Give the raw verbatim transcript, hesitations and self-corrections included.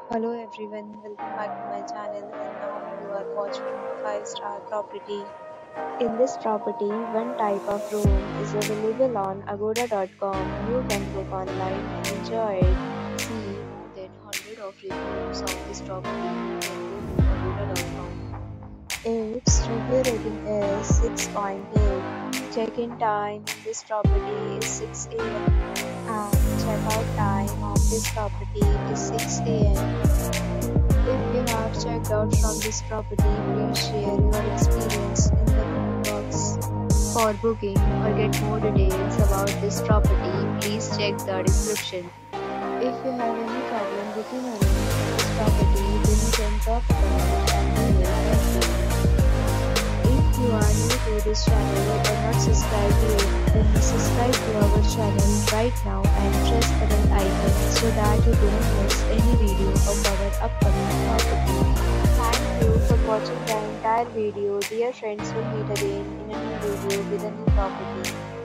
Hello everyone, welcome back to my channel and now you are watching a five star property. In this property, one type of room is available on agoda dot com. You can book online and enjoy it. See more than one hundred of reviews of this property on agoda dot com. Its review rating is six point eight. Check-in time in this property is six a m and check-out time of this property is six a m If you have checked out from this property, please share your experience in the comment box. For booking or get more details about this property, please check the description. If you have any problem booking or renting this property, then you can drop a comment and we will help you. If you are new to this channel or not subscribed to it, then subscribe to our channel right now and press the bell icon so that you don't miss any video of our upcoming property. Thank you for watching the entire video. Dear friends, we'll meet again in a new video with a new property.